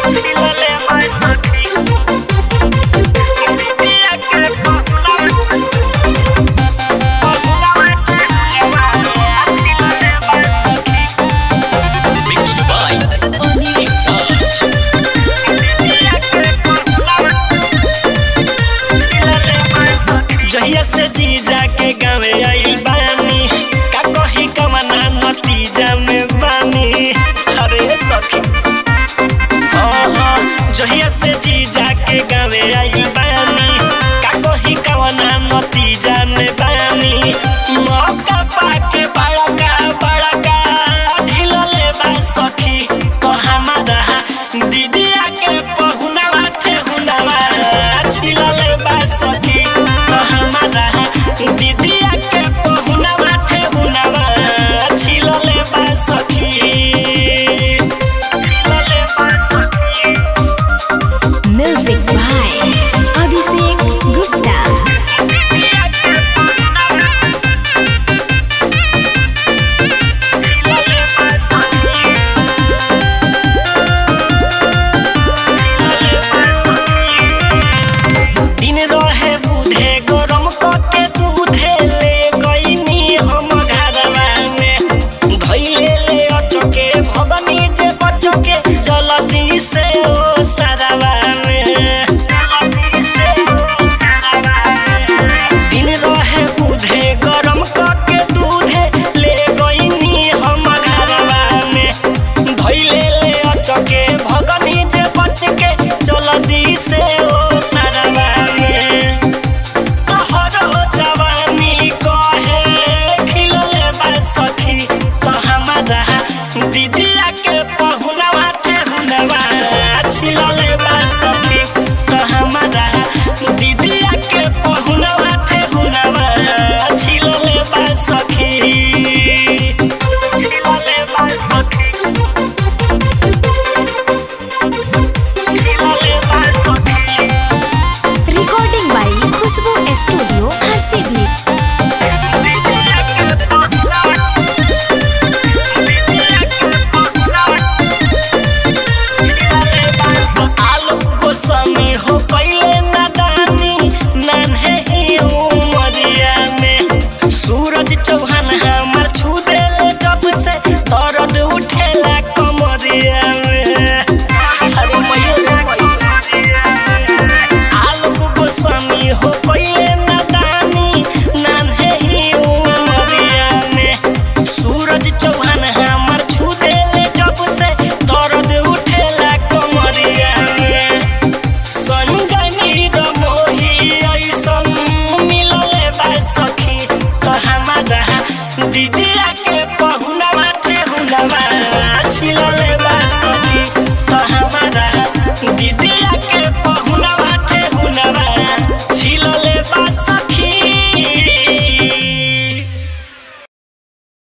जहिया से जीजा के गावे आई बानी का कही कवना नतीजा में बानी। अरे सखी जहिया से जीजा के गावे आई बानी का कही कवना नतीजा में बानी। मौका पाके बड़का ढिलले बा सखी तो हमारा दीदिया के पहुनावा ठेहुनावा छिलले बा सखी दीदिया के पहुनावा ठेहुनावा छिलले बा सखी। Music by Abhishek Gupta. दिन रहे बुधे गरम करके दूधे ले गईनी हम घरवा में धइले ले अचके भगनी जे बचके जल्दी से ओ सरवा में। दिन रहे बुधे गरम करके दूधे ले गईनी हम घरवा में धइले ले अचके भगनी जे बचके जल्दी से ओ सरवा में। तोहरो जवानी कहे खिलले बा सखी तो हमारा दीदिया के पहुनावा ठेहुनावा छिलले बा सखी तो हमारा दीदिया के पहुनावा ठेहुनावा छिलले बा सखी। छिलले बा सखी छिलले बा सखी। Recording by Khushboo studio Harsiddhi. Alok Goswami हो पहले नादानी नान्हे ही उमरिया में। सूरज चौहान हमार छू देले जब से दर्द उठेला कमरिया में। अरे आलोक गोस्वामी हो पहले नादानी नान्हे ही उमरिया में। सूरज चौहान हमार छू देले जब से दर्द उठेला कमरिया में। संजनी रमोही ऐसन मिलले बा सखी तो हमारा दीदिया के पहुनावा ठेहुनावा छिलले